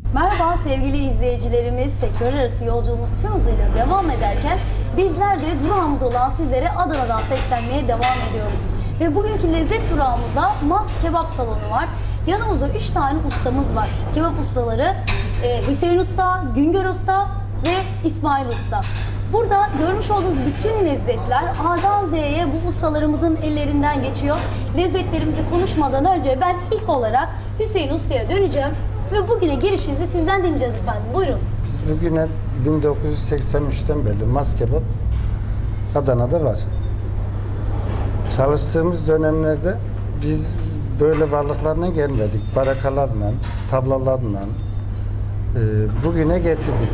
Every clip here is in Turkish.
Merhaba sevgili izleyicilerimiz, sektör arası yolculuğumuz tüm hızıyla devam ederken bizler de durağımız olan sizlere Adana'dan seslenmeye devam ediyoruz. Ve bugünkü lezzet durağımızda Mas Kebap Salonu var. Yanımızda 3 tane ustamız var. Kebap ustaları Hüseyin Usta, Güngör Usta ve İsmail Usta. Burada görmüş olduğunuz bütün lezzetler A'dan Z'ye bu ustalarımızın ellerinden geçiyor. Lezzetlerimizi konuşmadan önce ben ilk olarak Hüseyin Usta'ya döneceğim. Ve bugüne girişinizi sizden dinleyeceğiz efendim. Buyurun. Biz bugüne 1983'ten beri Mas Kebap Adana'da var. Çalıştığımız dönemlerde biz böyle varlıklarına gelmedik. Barakalarla, tablalarla bugüne getirdik.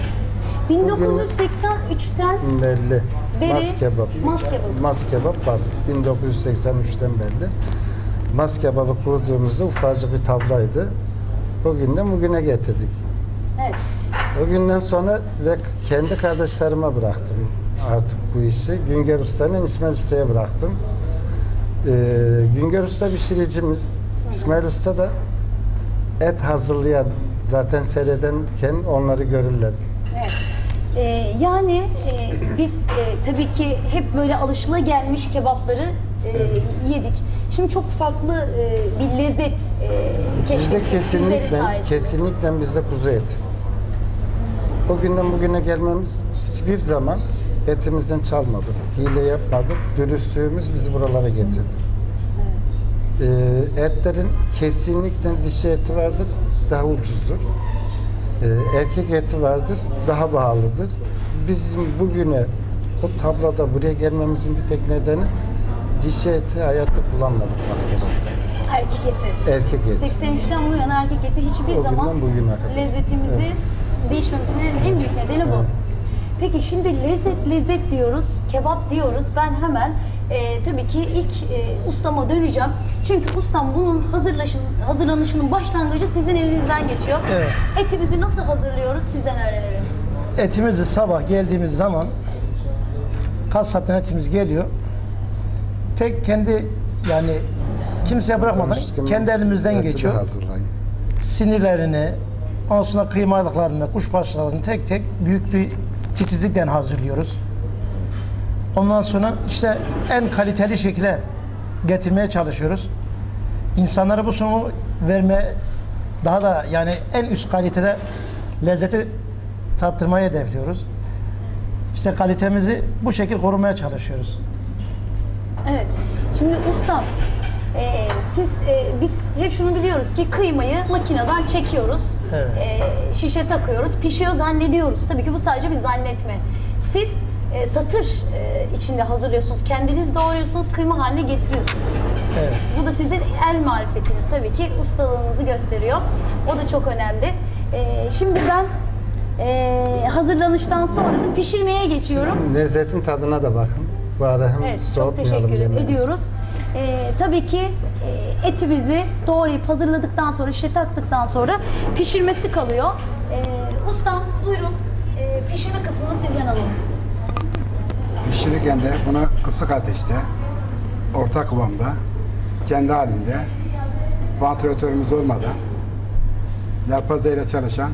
1983'ten beri Mas Kebap. Mas Kebap var. 1983'ten beri. Mas Kebap'ı kurduğumuzda ufacık bir tablaydı. O günden bugüne getirdik. Evet. O günden sonra ve kendi kardeşlerime bıraktım artık bu işi. Güngör Usta'nın İsmail Usta'ya bıraktım. Güngör Usta pişiricimiz. İsmail Usta da et hazırlayan, zaten seyredenken onları görürler. Evet. Biz tabii ki hep böyle alışılagelmiş kebapları yedik. Şimdi çok farklı bir lezzet Bizde keşfettik. kesinlikle bizde kuzu eti. O günden bugüne gelmemiz hiçbir zaman etimizden çalmadık, hile yapmadık. Dürüstlüğümüz bizi buralara getirdi. Etlerin kesinlikle dişi eti vardır, daha ucuzdur. Erkek eti vardır, daha pahalıdır. Bizim bugüne o tabloda buraya gelmemizin bir tek nedeni dişi eti hayatta kullanmadık Mas Kebap'ta. Erkek eti. Erkek eti. 83'ten bu yana erkek eti hiçbir zaman lezzetimizi değişmemesinin en büyük nedeni bu. Peki şimdi lezzet diyoruz, kebap diyoruz. Ben hemen tabii ki ilk ustama döneceğim. Çünkü ustam bunun hazırlanışının başlangıcı sizin elinizden geçiyor. Evet. Etimizi nasıl hazırlıyoruz sizden öğrenelim. Etimizi sabah geldiğimiz zaman kasaptan etimiz geliyor. Tek kendi yani kimseye bırakmadan kendi elimizden geçiyor. Sinirlerini, ondan sonra kıymalıklarını, kuşbaşlarını tek tek büyük bir titizlikle hazırlıyoruz. Ondan sonra işte en kaliteli şekilde getirmeye çalışıyoruz. İnsanlara bu sunumu verme, daha da yani en üst kalitede lezzeti tattırmayı hedefliyoruz. İşte kalitemizi bu şekilde korumaya çalışıyoruz. Evet. Şimdi ustam, biz hep şunu biliyoruz ki kıymayı makineden çekiyoruz, şişe takıyoruz, pişiyor zannediyoruz. Tabii ki bu sadece bir zannetme. Siz satır içinde hazırlıyorsunuz, kendiniz doğruyorsunuz, kıyma haline getiriyorsunuz. Evet. Bu da sizin el marifetiniz tabii ki, ustalığınızı gösteriyor. O da çok önemli. Şimdi ben hazırlanıştan sonra da pişirmeye geçiyorum. Lezzetin tadına da bakın. Bu ara hem evet, çok teşekkür ediyoruz. Tabii ki etimizi doğrayıp hazırladıktan sonra, şişe taktıktan sonra pişirmesi kalıyor. Ustam buyurun, pişirme kısmını sizden alalım. Pişirirken de bunu kısık ateşte, orta kıvamda, kendi halinde, vantilatörümüz olmadan, yelpazeyle çalışan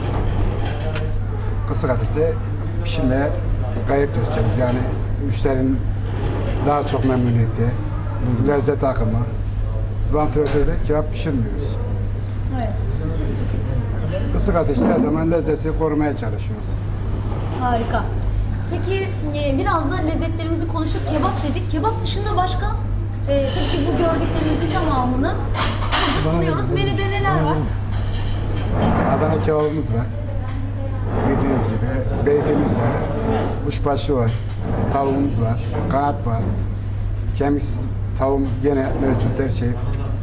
kısık ateşte pişirmeye gayret gösteriyoruz. Yani müşterinin daha çok memnuniyeti, lezzet akımı. Vantilatörde kebap pişirmiyoruz. Evet. Kısık ateşte her zaman lezzeti korumaya çalışıyoruz. Harika. Peki biraz da lezzetlerimizi konuştuk. Kebap dedik. Kebap dışında başka tabii ki bu gördüklerinizin tamamını burada sunuyoruz. Menüde neler var? Adana kebabımız var. Bildiğiniz gibi beytimiz var. Kuşbaşı var. Tavuğumuz var. Kanat var. Kemiksiz tavuğumuz gene mevcut her şey.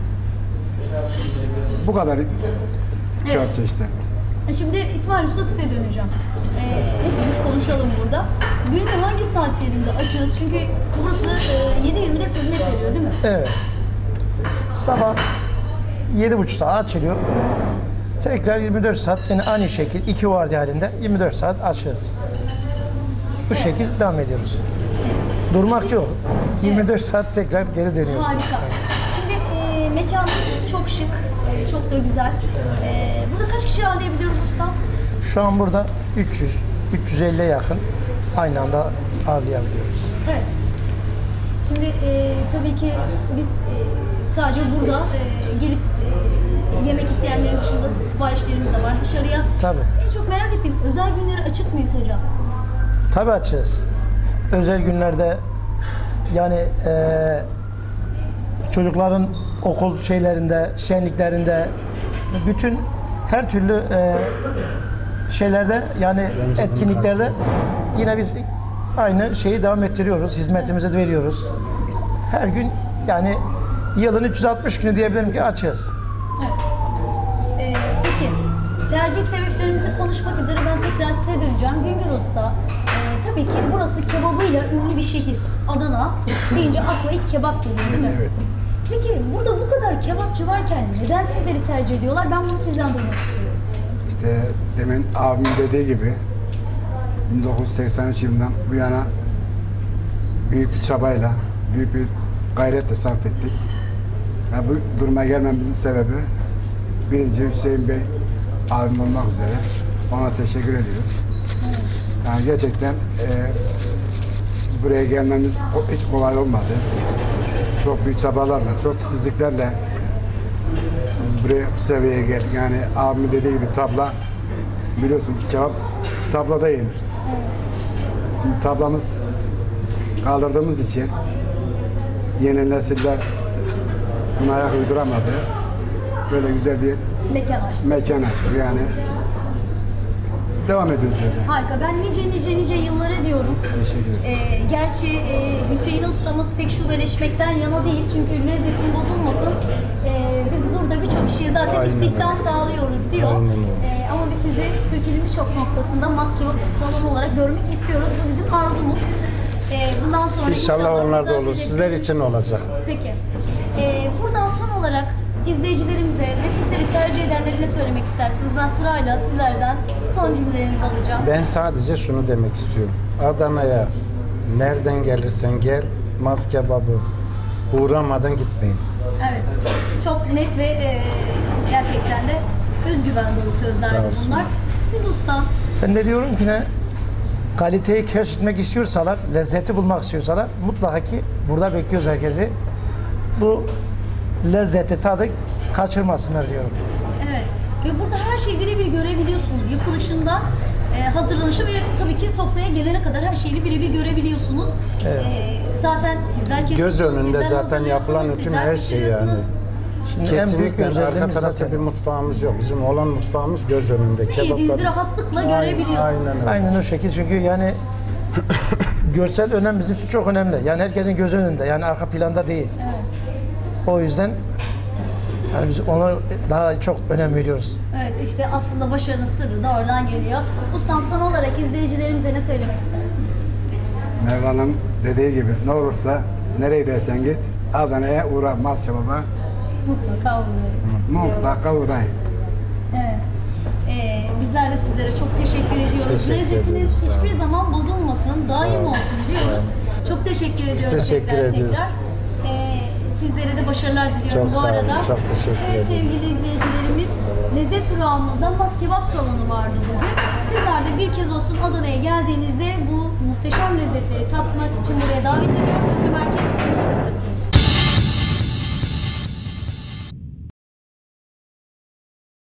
Bu kadar kebap çeşitlerimiz. Şimdi İsmail Usta size döneceğim. Hepimiz konuşalım burada. Günün hangi saatlerinde açığız? Çünkü burası 7/24 hizmet veriyor değil mi? Evet. Sabah 7.30'da açılıyor. Tekrar 24 saat yine aynı şekil 2 vardiya halinde 24 saat açığız. Bu şekilde devam ediyoruz. Durmak yok. 24 saat tekrar geri dönüyoruz. Harika. Şimdi Mekanımız çok şık, çok da güzel. Burada kaç kişi ağırlayabiliyoruz ustam? Şu an burada 300-350'ye yakın aynı anda ağırlayabiliyoruz. Evet. Şimdi tabii ki biz sadece burada gelip yemek isteyenlerin dışında siparişlerimiz de var dışarıya. Tabii. En çok merak ettiğim özel günleri açık mıyız hocam? Tabii açığız. Özel günlerde yani çocukların okul şeylerinde, şenliklerinde bütün her türlü şeylerde yani Bence etkinliklerde bunu yine biz aynı şeyi devam ettiriyoruz. Hizmetimizi de veriyoruz. Her gün yani yılın 360 günü diyebilirim ki açığız. Peki, tercih sebeplerimizi konuşmak üzere ben tekrar size döneceğim. Güngör Usta, tabii ki burası kebabıyla ünlü bir şehir. Adana deyince akla ilk kebap geliyor değil mi? Evet. Peki burada bu kadar kebapçı varken neden sizleri tercih ediyorlar? Ben bunu sizden duymak istiyorum. İşte demin abimin dediği gibi 1983 yılından bu yana büyük bir çabayla, büyük bir gayretle sarf ettik. Yani bu duruma gelmemizin sebebi birinci Hüseyin Bey abim olmak üzere ona teşekkür ediyoruz. Yani gerçekten biz buraya gelmemiz hiç kolay olmadı. Çok büyük çabalarla, çok titizliklerle biz buraya bu seviyeye geldik. Yani abimin dediği gibi tabla, biliyorsun kebap tablada yenir. Şimdi tablamız kaldırdığımız için yeni nesiller buna ayak uyduramadı. Böyle güzel bir mekan açtı yani. Devam ediyoruz böyle. Harika. Ben nice yıllara diyorum. Teşekkür ederim. Gerçi Hüseyin ustamız pek şubeleşmekten yana değil. Çünkü lezzetin bozulmasın. Biz burada birçok kişiye zaten Aynen istihdam öyle. sağlıyoruz diyor. Aynen öyle. Ama biz sizi Türkiye'nin birçok noktasında maske salonu olarak görmek istiyoruz. Bu bizim arzumuz. Bundan sonra İnşallah onlar da burada olur. Sizler için olacak. Peki. Buradan son olarak izleyicilerimize ve sizleri tercih edenlere ne söylemek istersiniz? Ben sırayla sizlerden son cümlelerinizi alacağım. Ben sadece şunu demek istiyorum. Adana'ya nereden gelirsen gel, Maz kebabı uğramadan gitmeyin. Evet. Çok net ve gerçekten de özgüven dolu sözler Sağ olsun. bunlar. Siz ustam, Ben de diyorum ki ne? Kaliteyi keşfetmek istiyorsalar, lezzeti bulmak istiyorsalar mutlaka ki burada bekliyoruz herkesi. Bu lezzeti, tadı kaçırmasınlar diyorum. evet. Ve burada her şeyi birebir görebiliyorsunuz. Yapılışında, hazırlanışı ve tabii ki sofraya gelene kadar her şeyi birebir görebiliyorsunuz. Evet. Zaten sizler Göz kesiyorsunuz, önünde sizler zaten yapılan hazırlıyorsunuz, bütün sizler her şey yani. pişiriyorsunuz. Şimdi en büyük Kesinlikle arka özelliğimiz tarafta zaten. bir mutfağımız yok. Bizim olan mutfağımız göz önünde. Yediğinizi rahatlıkla görebiliyorsunuz. Aynen öyle. Aynen o şekilde çünkü yani görsel önem bizim için çok önemli. Yani herkesin göz önünde yani arka planda değil. Evet. O yüzden yani biz ona daha çok önem veriyoruz. Evet, işte aslında başarının sırrı da oradan geliyor. Ustam, son olarak izleyicilerimize ne söylemek istersiniz? Mevlana'nın dediği gibi ne olursa nereye dersen git Adana'ya uğra, Maz kebaba Mutlaka uğrayın. mutlaka uğrayın. Evet. Bizler de sizlere çok teşekkür ediyoruz. teşekkür Lezzetiniz ediyoruz, sağ olun. hiçbir zaman bozulmasın, daim olun, olsun diyoruz. Çok teşekkür ediyoruz. teşekkür ediyoruz. Sizlere de başarılar diliyorum Çok bu sağ olun, arada. çok teşekkür ederim. Sevgili izleyicilerimiz, lezzet durağımızda Maz Kebap Salonu vardı bugün. Sizler de bir kez olsun Adana'ya geldiğinizde bu muhteşem lezzetleri tatmak için buraya davet ediyoruz. Sözü merkez sunuyor.